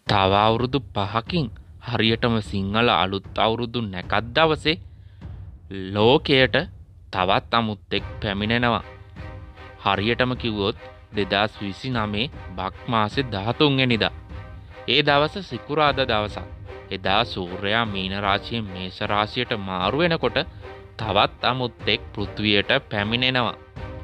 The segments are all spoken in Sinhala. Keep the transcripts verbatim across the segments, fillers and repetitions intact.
තව අවුරුදු පහකින් හරියටම සිංහල අලුත් අවුරුදු නැකත් දවසේ ලෝකයට තවත් අමුත්තෙක් පැමිණෙනවා. හරියටම කිව්වොත් දෙදාස් විසි නවය බක් මාසේ දහතුන් වෙනිදා. ඒ දවස සිකුරාදා දවසක්. එදා සූර්යයා මීන රාශියෙන් මේෂ රාශියට මාරු වෙනකොට තවත් අමුත්තෙක් පෘථිවියට පැමිණෙනවා.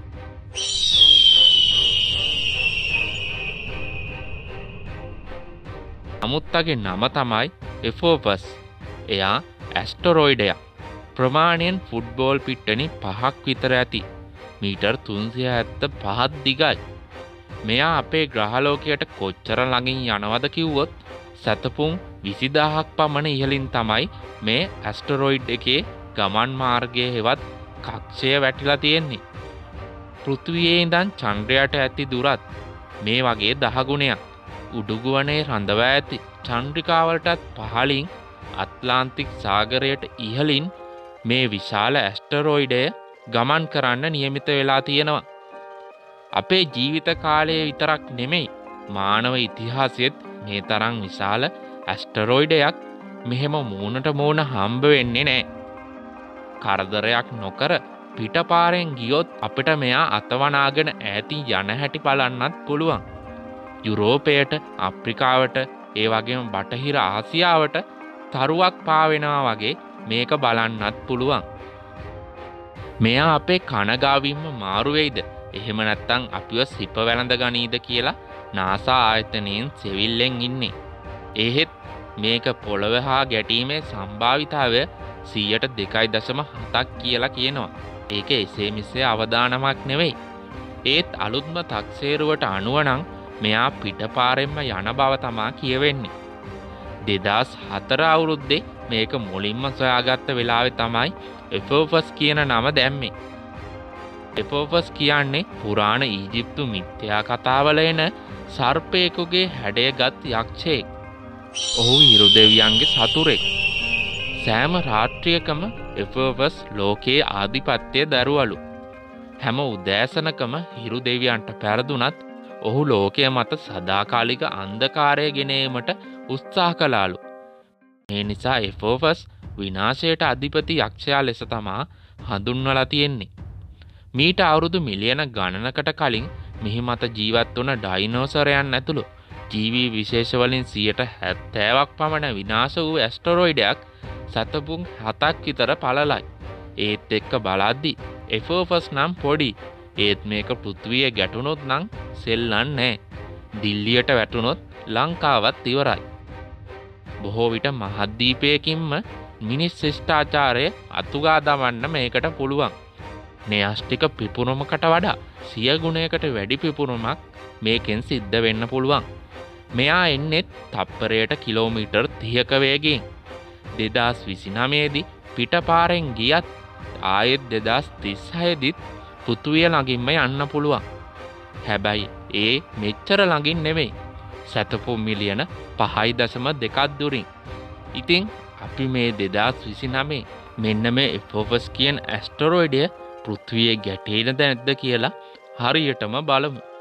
අමුත්තගේ නම තමයි එෆෝපස්. එයා ඇස්ටරොයිඩයක්. ප්‍රමාණයෙන් ෆුට්බෝල් පිට්ටනි පහක් විතර ඇති. මීටර් තුන්සිය හැත්තෑ පහක් දිගයි. මෙයා අපේ ග්‍රහලෝකයට කොච්චර ළඟින් යනවද කිව්වොත් සැතපුම් විසිදාහක් පමණ ඉහළින් තමයි මේ ඇස්ටරොයිඩ් එකේ ගමන් මාර්ගය හෙවත් කක්ෂය වැටිලා තියෙන්නේ. පෘථිවියේ ඉඳන් චන්ද්‍රයට ඇති දුරත් මේ වගේ දහ ගුණයක්. උඩුගුවනේ රඳවා ඇති චන්ද්‍රිකාවලටත් පහළින් අත්ලාන්තික් සාගරයට ඉහළින් මේ විශාල ඇස්ටරොයිඩය ගමන් කරන්න නියමිත වෙලා තියෙනවා. අපේ ජීවිත කාලයේ විතරක් නෙමෙයි මානව ඉතිහාසයේත් මේ තරම් විශාල ඇස්ටරොයිඩයක් මෙහෙම මූණට මූණ හම්බ වෙන්නේ නැහැ. කරදරයක් නොකර පිටපාරෙන් ගියොත් අපිට මෙයා අතවනාගෙන ඈතින් යන හැටි බලන්නත් පුළුවන්. යුරෝපයට, අප්‍රිකාවට, ඒ වගේම බටහිර ආසියාවට තරුවක් පාවෙනවා වගේ මේක බලන්නත් පුළුවන්. මෙයා අපේ කනගාවින්ම මාරු වෙයිද? එහෙම නැත්නම් අපිව සිප වැළඳ ගනීද කියලා නාසා ආයතනයෙන් සෙවිල්ලෙන් ඉන්නේ. එහෙත් මේක පොළව හා ගැටීමේ සම්භාවිතාවය සියයට දෙකයි දශම හතක් කියලා කියනවා. ඒක එසේ මෙසේ අවදානමක් නෙවෙයි. ඒත් අලුත්ම තක්සේරුවට අනුව නම් මෙයා පිටපාරෙන්ම යන බව තමා කියවෙන්නේ. දෙදාස් හතර අවුරුද්දේ මේක මුලින්ම සොයාගත්ත වෙලාවේ තමයි එෆෝපස් කියන නම දැම්මේ. එෆෝපස් කියන්නේ පුරාණ ඊජිප්තු මිත්‍යා කතාවල එන සර්පයෙකුගේ හැඩයගත් යක්ෂයෙක්. ඔහු හිරු දෙවියන්ගේ සතුරෙක්. සෑම රාත්‍රියකම එෆෝපස් ලෝකයේ ආධිපත්‍යය දරුවලු. හැම උදෑසනකම හිරු දෙවියන්ට පෙරදුනත් ඔහු ලෝකය මත සදාකාලික අන්ධකාරය ගෙනීමට උත්සාහ කළාලු. මේ නිසා එෆෝපස් විනාශයට අධිපති යක්ෂයා ලෙස තමා හඳුන්වලා තියෙන්නේ. මීට අවුරුදු මිලියන ගණනකට කලින් මෙහි මත ජීවත් වුණ ඩයිනෝසරයන් ඇතුළු ජීවී විශේෂ වලින් සියයට හැත්තෑවක් පමණ විනාශ වූ ඇස්ටරොයිඩයක් සතපුම් හතක් විතර පළලයි. ඒත් එක්ක බලද්දි එෆෝපස් නම් පොඩි. ඒත් මේක පෘථිවිය ගැටුණොත් නම් සෙල්ලම් නෑ. දිල්ලියට වැටුණොත් ලංකාවත් ඉවරයි. බොහෝ විට මහද්වීපයකින්ම මිනිස් ශිෂ්ටාචාරය අතුගා දමන්න මේකට පුළුවන්. න්‍යෂ්ටික පිපුරුමකට වඩා සිය ගුණයකට වැඩි පිපුරුමක් මේකෙන් සිද්ධ වෙන්න පුළුවන්. මෙයා එන්නේ තප්පරයට කිලෝමීටර් තිහක වේගයෙන්. දෙදාස් විසි නවයේදී පිටපාරෙන් ගියත් ආයෙත් දෙදාස් තිස් හයේදීත් පෘථිවිය ළඟින්ම යන්න පුළුවන්. හැබැයි ඒ මෙච්චර ළඟින් නෙවෙයි. සතපුම් මිලියන පහයි දශම දෙකක් දුරින්. ඉතින් අපි මේ දෙදාස් විසි නවය මෙන්න මේ එෆෝපස් කියන ඇස්ටරොයිඩය පෘථිවියේ ගැටේද නැද්ද කියලා හරියටම බලමු.